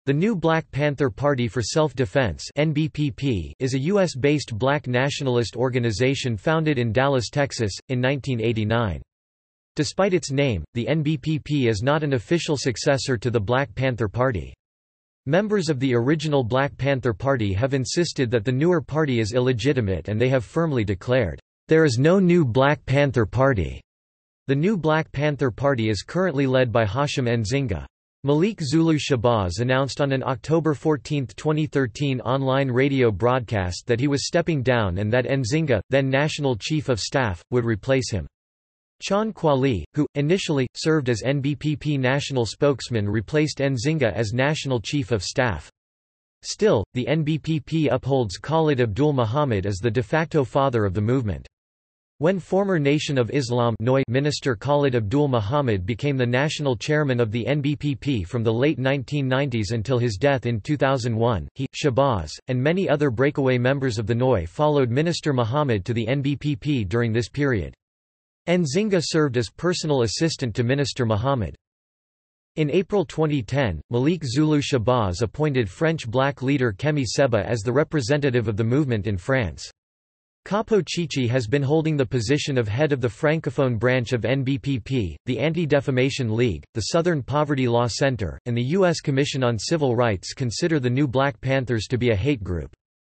The New Black Panther Party for Self-Defense (NBPP) is a U.S.-based black nationalist organization founded in Dallas, Texas, in 1989. Despite its name, the NBPP is not an official successor to the Black Panther Party. Members of the original Black Panther Party have insisted that the newer party is illegitimate, and they have firmly declared, "There is no new Black Panther Party." The new Black Panther Party is currently led by Hashim Nzinga. Malik Zulu Shabazz announced on an October 14, 2013 online radio broadcast that he was stepping down and that Nzinga, then National Chief of Staff, would replace him. Chan Kwali, who, initially, served as NBPP national spokesman, replaced Nzinga as National Chief of Staff. Still, the NBPP upholds Khalid Abdul Muhammad as the de facto father of the movement. When former Nation of Islam Minister Khalid Abdul Muhammad became the national chairman of the NBPP from the late 1990s until his death in 2001, he, Shabazz, and many other breakaway members of the NOI followed Minister Muhammad to the NBPP during this period. Nzinga served as personal assistant to Minister Muhammad. In April 2010, Malik Zulu Shabazz appointed French black leader Kemi Seba as the representative of the movement in France. Capo Chichi has been holding the position of head of the francophone branch of NBPP, the Anti-Defamation League, the Southern Poverty Law Center, and the U.S. Commission on Civil Rights consider the new Black Panthers to be a hate group.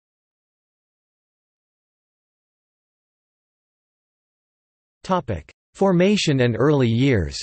Formation and early years.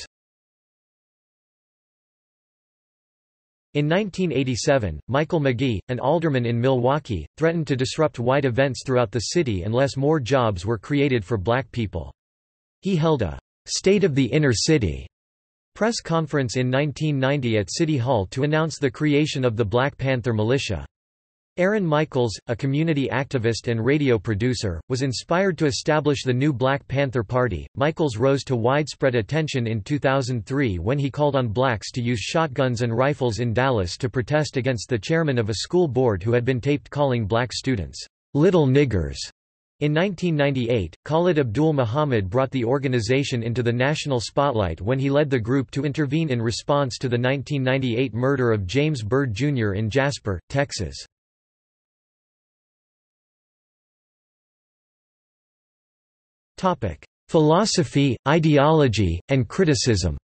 In 1987, Michael McGee, an alderman in Milwaukee, threatened to disrupt white events throughout the city unless more jobs were created for black people. He held a "State of the Inner City" press conference in 1990 at City Hall to announce the creation of the Black Panther Militia. Aaron Michaels, a community activist and radio producer, was inspired to establish the new Black Panther Party. Michaels rose to widespread attention in 2003 when he called on blacks to use shotguns and rifles in Dallas to protest against the chairman of a school board who had been taped calling black students "little niggers." In 1998, Khalid Abdul Muhammad brought the organization into the national spotlight when he led the group to intervene in response to the 1998 murder of James Byrd Jr. in Jasper, Texas. Philosophy, ideology, and criticism.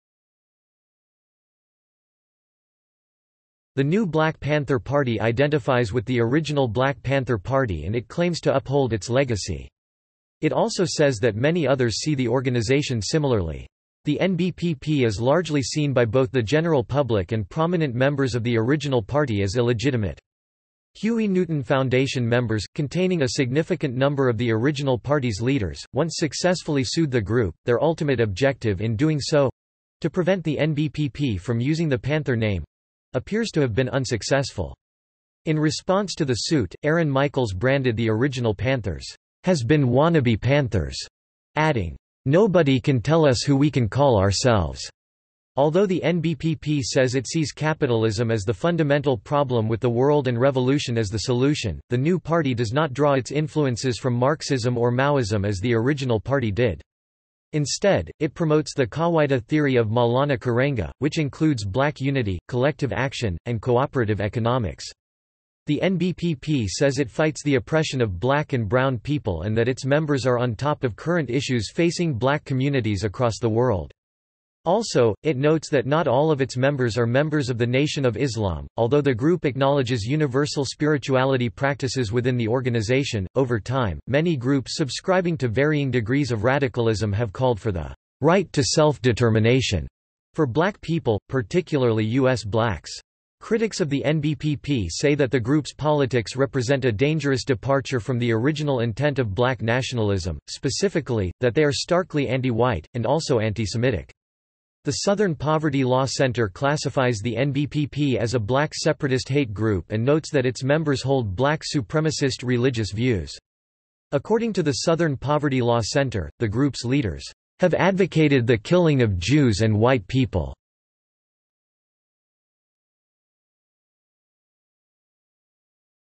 The new Black Panther Party identifies with the original Black Panther Party and it claims to uphold its legacy. It also says that many others see the organization similarly. The NBPP is largely seen by both the general public and prominent members of the original party as illegitimate. Huey Newton Foundation members, containing a significant number of the original party's leaders, once successfully sued the group. Their ultimate objective in doing so—to prevent the NBPP from using the Panther name—appears to have been unsuccessful. In response to the suit, Aaron Michaels branded the original Panthers, "has been wannabe Panthers," adding, "Nobody can tell us who we can call ourselves." Although the NBPP says it sees capitalism as the fundamental problem with the world and revolution as the solution, the new party does not draw its influences from Marxism or Maoism as the original party did. Instead, it promotes the Kawaida theory of Maulana Karenga, which includes black unity, collective action, and cooperative economics. The NBPP says it fights the oppression of black and brown people and that its members are on top of current issues facing black communities across the world. Also, it notes that not all of its members are members of the Nation of Islam. Although the group acknowledges universal spirituality practices within the organization, over time, many groups subscribing to varying degrees of radicalism have called for the right to self-determination for black people, particularly U.S. blacks. Critics of the NBPP say that the group's politics represent a dangerous departure from the original intent of black nationalism, specifically, that they are starkly anti-white, and also anti-Semitic. The Southern Poverty Law Center classifies the NBPP as a black separatist hate group and notes that its members hold black supremacist religious views. According to the Southern Poverty Law Center, the group's leaders have advocated the killing of Jews and white people.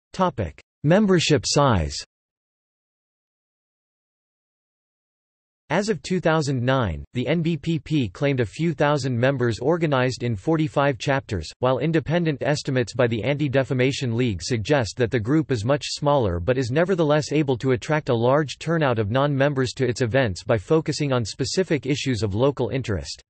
Membership size. As of 2009, the NBPP claimed a few thousand members organized in 45 chapters, while independent estimates by the Anti-Defamation League suggest that the group is much smaller but is nevertheless able to attract a large turnout of non-members to its events by focusing on specific issues of local interest.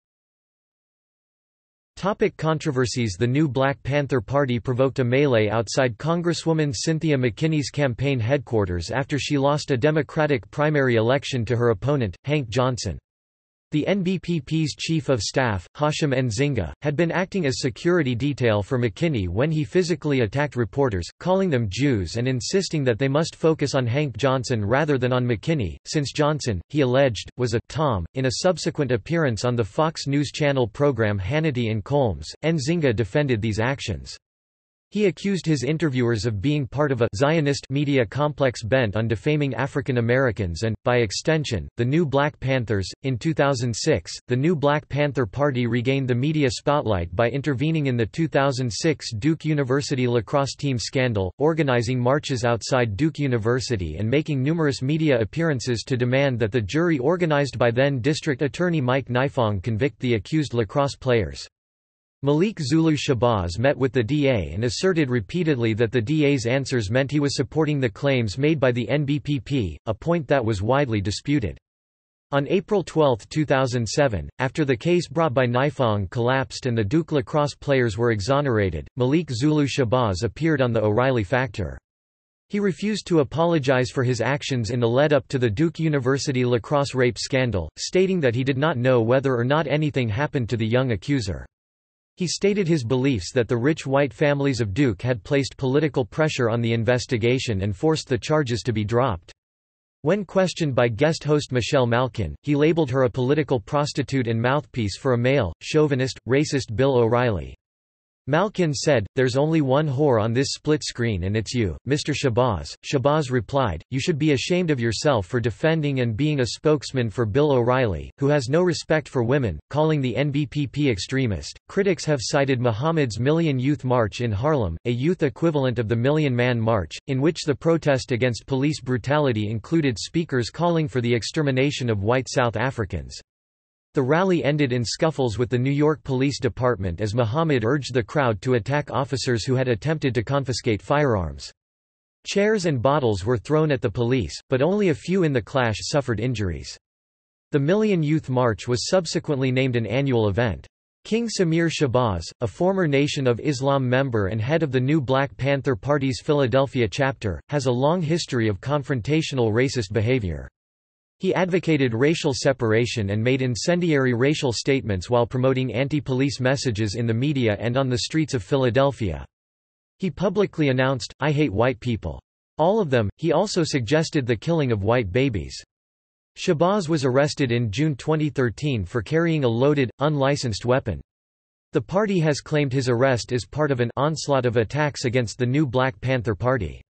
Controversies. The new Black Panther Party provoked a melee outside Congresswoman Cynthia McKinney's campaign headquarters after she lost a Democratic primary election to her opponent, Hank Johnson. The NBPP's chief of staff, Hashim Nzinga, had been acting as security detail for McKinney when he physically attacked reporters, calling them Jews and insisting that they must focus on Hank Johnson rather than on McKinney, since Johnson, he alleged, was a Tom. In a subsequent appearance on the Fox News Channel program Hannity and Colmes, Nzinga defended these actions. He accused his interviewers of being part of a Zionist media complex bent on defaming African Americans and, by extension, the New Black Panthers. In 2006, the New Black Panther Party regained the media spotlight by intervening in the 2006 Duke University lacrosse team scandal, organizing marches outside Duke University and making numerous media appearances to demand that the jury organized by then District Attorney Mike Nifong convict the accused lacrosse players. Malik Zulu Shabazz met with the DA and asserted repeatedly that the DA's answers meant he was supporting the claims made by the NBPP, a point that was widely disputed. On April 12, 2007, after the case brought by Nifong collapsed and the Duke lacrosse players were exonerated, Malik Zulu Shabazz appeared on The O'Reilly Factor. He refused to apologize for his actions in the lead-up to the Duke University lacrosse rape scandal, stating that he did not know whether or not anything happened to the young accuser. He stated his beliefs that the rich white families of Duke had placed political pressure on the investigation and forced the charges to be dropped. When questioned by guest host Michelle Malkin, he labeled her a political prostitute and mouthpiece for a male, chauvinist, racist Bill O'Reilly. Malkin said, "There's only one whore on this split screen and it's you, Mr. Shabazz." Shabazz replied, "You should be ashamed of yourself for defending and being a spokesman for Bill O'Reilly, who has no respect for women," calling the NBPP extremist. Critics have cited Muhammad's Million Youth March in Harlem, a youth equivalent of the Million Man March, in which the protest against police brutality included speakers calling for the extermination of white South Africans. The rally ended in scuffles with the New York Police Department as Muhammad urged the crowd to attack officers who had attempted to confiscate firearms. Chairs and bottles were thrown at the police, but only a few in the clash suffered injuries. The Million Youth March was subsequently named an annual event. King Samir Shabazz, a former Nation of Islam member and head of the New Black Panther Party's Philadelphia chapter, has a long history of confrontational racist behavior. He advocated racial separation and made incendiary racial statements while promoting anti-police messages in the media and on the streets of Philadelphia. He publicly announced, "I hate white people. All of them." He also suggested the killing of white babies. Shabazz was arrested in June 2013 for carrying a loaded, unlicensed weapon. The party has claimed his arrest is part of an onslaught of attacks against the New Black Panther Party.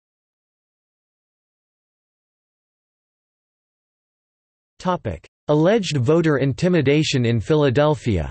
Alleged voter intimidation in Philadelphia.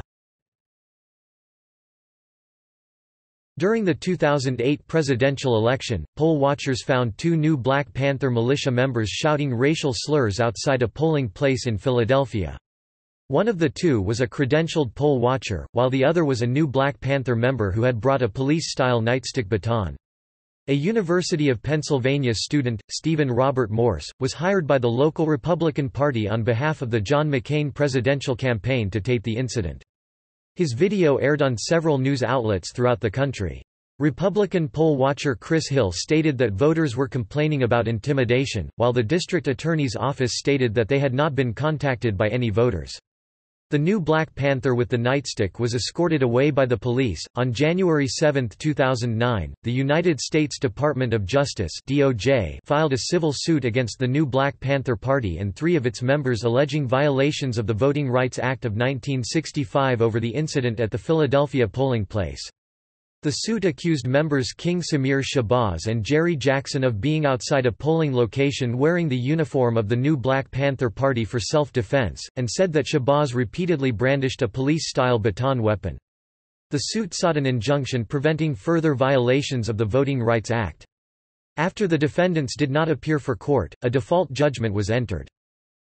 During the 2008 presidential election, poll watchers found two new Black Panther militia members shouting racial slurs outside a polling place in Philadelphia. One of the two was a credentialed poll watcher, while the other was a new Black Panther member who had brought a police-style nightstick baton. A University of Pennsylvania student, Stephen Robert Morse, was hired by the local Republican Party on behalf of the John McCain presidential campaign to tape the incident. His video aired on several news outlets throughout the country. Republican poll watcher Chris Hill stated that voters were complaining about intimidation, while the district attorney's office stated that they had not been contacted by any voters. The new Black Panther with the nightstick was escorted away by the police. On January 7, 2009, the United States Department of Justice (DOJ) filed a civil suit against the new Black Panther Party and three of its members alleging violations of the Voting Rights Act of 1965 over the incident at the Philadelphia polling place. The suit accused members King Samir Shabazz and Jerry Jackson of being outside a polling location wearing the uniform of the new Black Panther Party for self-defense, and said that Shabazz repeatedly brandished a police-style baton weapon. The suit sought an injunction preventing further violations of the Voting Rights Act. After the defendants did not appear for court, a default judgment was entered.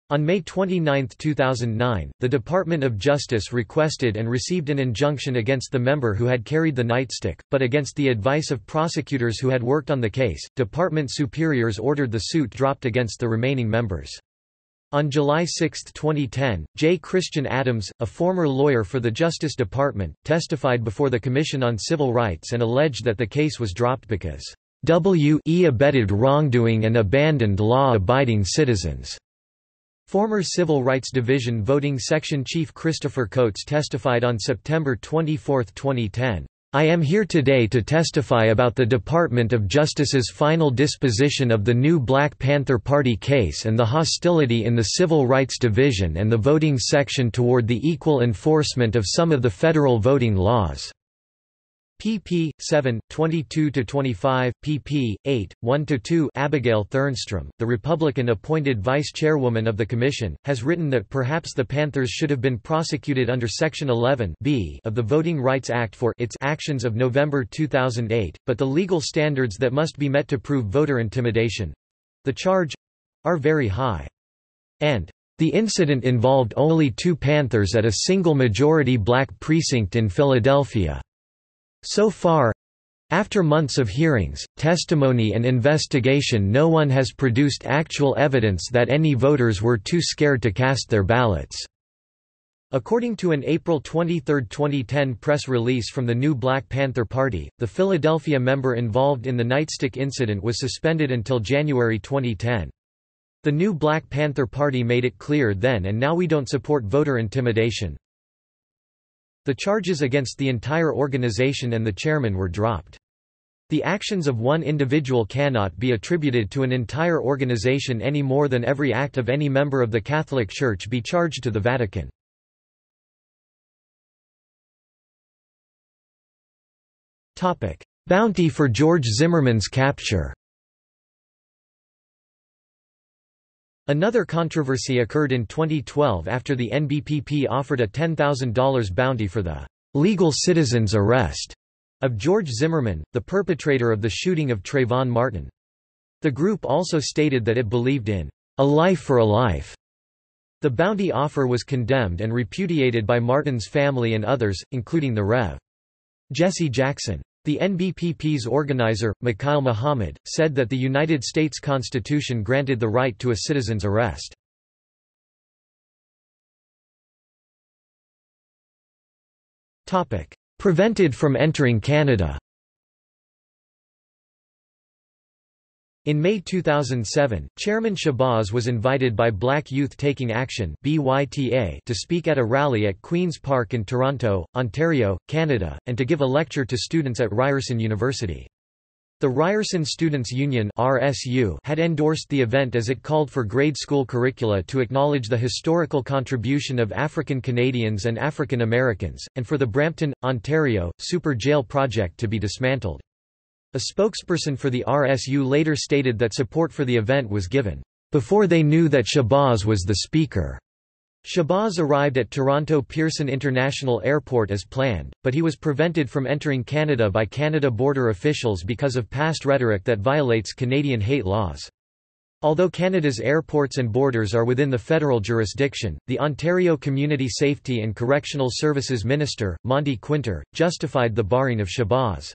On May 29, 2009, the Department of Justice requested and received an injunction against the member who had carried the nightstick, but against the advice of prosecutors who had worked on the case, department superiors ordered the suit dropped against the remaining members. On July 6, 2010, J. Christian Adams, a former lawyer for the Justice Department, testified before the Commission on Civil Rights and alleged that the case was dropped because W.E. abetted wrongdoing and abandoned law-abiding citizens. Former Civil Rights Division Voting Section Chief Christopher Coates testified on September 24, 2010, "I am here today to testify about the Department of Justice's final disposition of the new Black Panther Party case and the hostility in the Civil Rights Division and the voting section toward the equal enforcement of some of the federal voting laws." pp. 7, 22–25, pp. 8, 1–2. Abigail Thernstrom, the Republican-appointed vice chairwoman of the commission, has written that perhaps the Panthers should have been prosecuted under Section 11 (b) of the Voting Rights Act for its actions of November 2008, but the legal standards that must be met to prove voter intimidation—the charge—are very high. And the incident involved only 2 Panthers at a single majority black precinct in Philadelphia. So far, after months of hearings, testimony and investigation, no one has produced actual evidence that any voters were too scared to cast their ballots. According to an April 23, 2010 press release from the new Black Panther Party, the Philadelphia member involved in the nightstick incident was suspended until January 2010. The new Black Panther Party made it clear then and now we don't support voter intimidation. The charges against the entire organization and the chairman were dropped. The actions of one individual cannot be attributed to an entire organization any more than every act of any member of the Catholic Church be charged to the Vatican. Bounty for George Zimmerman's capture. Another controversy occurred in 2012 after the NBPP offered a $10,000 bounty for the legal citizen's arrest of George Zimmerman, the perpetrator of the shooting of Trayvon Martin. The group also stated that it believed in a life for a life. The bounty offer was condemned and repudiated by Martin's family and others, including the Rev. Jesse Jackson. The NBPP's organizer, Mikhail Muhammad, said that the United States Constitution granted the right to a citizen's arrest. Prevented from entering Canada. In May 2007, Chairman Shabazz was invited by Black Youth Taking Action (BYTA) to speak at a rally at Queen's Park in Toronto, Ontario, Canada, and to give a lecture to students at Ryerson University. The Ryerson Students' Union (RSU) had endorsed the event as it called for grade school curricula to acknowledge the historical contribution of African Canadians and African Americans, and for the Brampton, Ontario, Super Jail project to be dismantled. A spokesperson for the RSU later stated that support for the event was given before they knew that Shabazz was the speaker. Shabazz arrived at Toronto Pearson International Airport as planned, but he was prevented from entering Canada by Canada border officials because of past rhetoric that violates Canadian hate laws. Although Canada's airports and borders are within the federal jurisdiction, the Ontario Community Safety and Correctional Services Minister, Monty Quinter, justified the barring of Shabazz.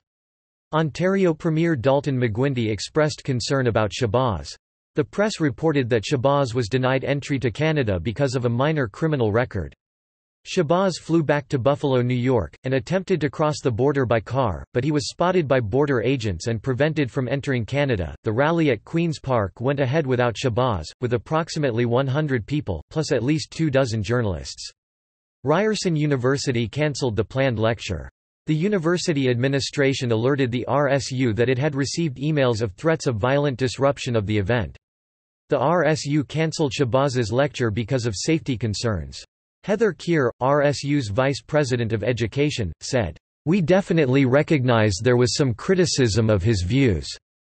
Ontario Premier Dalton McGuinty expressed concern about Shabazz. The press reported that Shabazz was denied entry to Canada because of a minor criminal record. Shabazz flew back to Buffalo, New York, and attempted to cross the border by car, but he was spotted by border agents and prevented from entering Canada. The rally at Queen's Park went ahead without Shabazz, with approximately 100 people, plus at least 24 journalists. Ryerson University cancelled the planned lecture. The university administration alerted the RSU that it had received emails of threats of violent disruption of the event. The RSU cancelled Shabazz's lecture because of safety concerns. Heather Keir, RSU's vice president of education, said, "We definitely recognize there was some criticism of his views.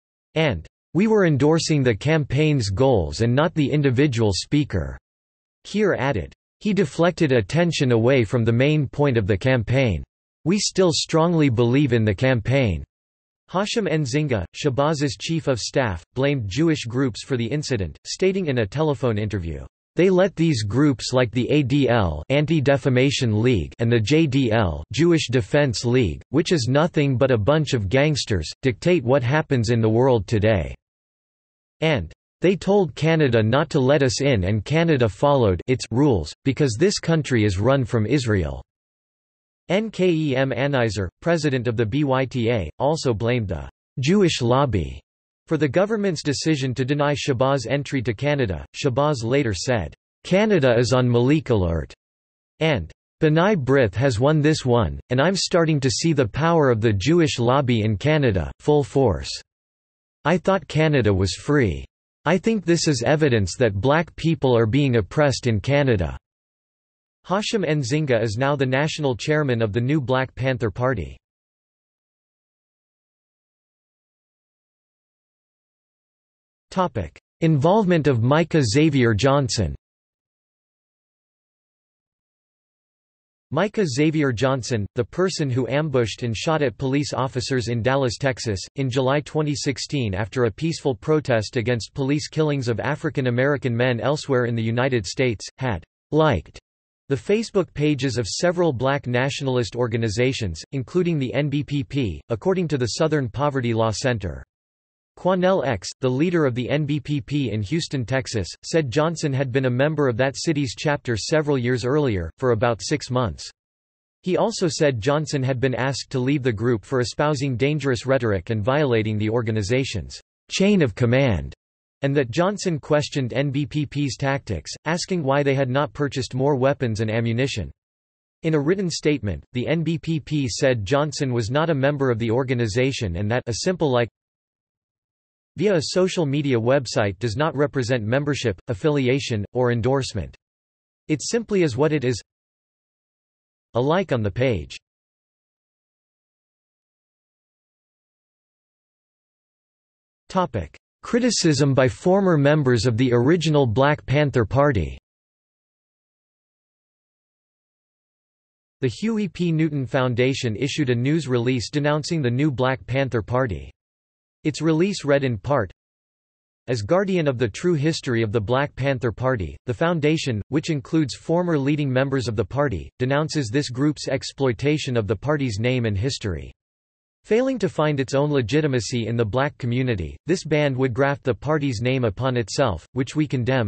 And we were endorsing the campaign's goals and not the individual speaker." Keir added, "He deflected attention away from the main point of the campaign. We still strongly believe in the campaign." Hashim Nzinga, Shabazz's chief of staff, blamed Jewish groups for the incident, stating in a telephone interview, They let these groups like the ADL Anti-Defamation League and the JDL Jewish Defense League, which is nothing but a bunch of gangsters, dictate what happens in the world today. And they told Canada not to let us in, and Canada followed its rules, because this country is run from Israel." Nkem Anizer, president of the BYTA, also blamed the «Jewish lobby» for the government's decision to deny Shabazz entry to Canada. Shabazz later said, "Canada is on Malik alert," and "B'nai B'rith has won this one, and I'm starting to see the power of the Jewish lobby in Canada, full force. I thought Canada was free. I think this is evidence that black people are being oppressed in Canada." Hashim Nzinga is now the national chairman of the new Black Panther Party. Involvement of Micah Xavier Johnson. Micah Xavier Johnson, the person who ambushed and shot at police officers in Dallas, Texas, in July 2016 after a peaceful protest against police killings of African American men elsewhere in the United States, had liked the Facebook pages of several black nationalist organizations, including the NBPP, according to the Southern Poverty Law Center. Quanell X, the leader of the NBPP in Houston, Texas, said Johnson had been a member of that city's chapter several years earlier, for about 6 months. He also said Johnson had been asked to leave the group for espousing dangerous rhetoric and violating the organization's chain of command, and that Johnson questioned NBPP's tactics, asking why they had not purchased more weapons and ammunition. In a written statement, the NBPP said Johnson was not a member of the organization and that a simple like via a social media website does not represent membership, affiliation, or endorsement. It simply is what it is. A like on the page. Criticism by former members of the original Black Panther Party. The Huey P. Newton Foundation issued a news release denouncing the new Black Panther Party. Its release read in part, "As guardian of the true history of the Black Panther Party, the Foundation, which includes former leading members of the party, denounces this group's exploitation of the party's name and history. Failing to find its own legitimacy in the black community, this band would graft the party's name upon itself, which we condemn.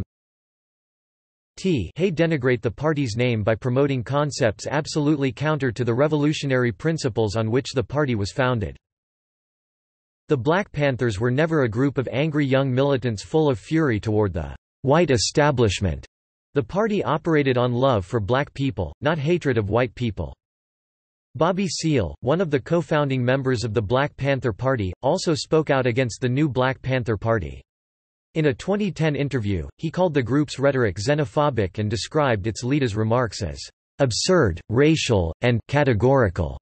Denigrate the party's name by promoting concepts absolutely counter to the revolutionary principles on which the party was founded. The Black Panthers were never a group of angry young militants full of fury toward the white establishment. The party operated on love for black people, not hatred of white people." Bobby Seale, one of the co-founding members of the Black Panther Party, also spoke out against the new Black Panther Party. In a 2010 interview, he called the group's rhetoric xenophobic and described its leader's remarks as absurd, racial, and categorical.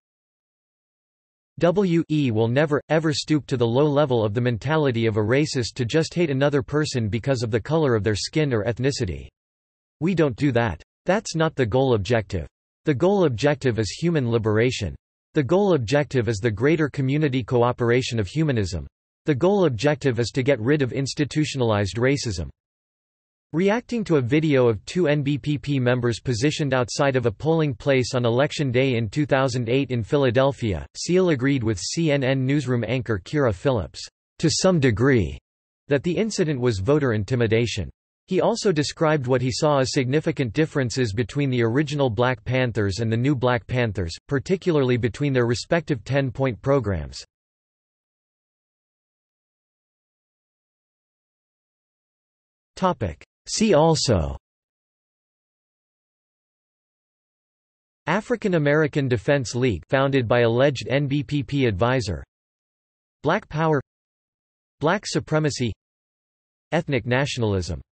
We will never, ever stoop to the low level of the mentality of a racist to just hate another person because of the color of their skin or ethnicity. We don't do that. That's not the goal objective. The goal objective is human liberation. The goal objective is the greater community cooperation of humanism. The goal objective is to get rid of institutionalized racism." Reacting to a video of two NBPP members positioned outside of a polling place on Election Day in 2008 in Philadelphia, Seale agreed with CNN newsroom anchor Kira Phillips, "to some degree," that the incident was voter intimidation. He also described what he saw as significant differences between the original Black Panthers and the new Black Panthers, particularly between their respective 10-point programs. See also: African American Defense League, founded by alleged NBPP advisor; Black Power; Black supremacy; ethnic nationalism.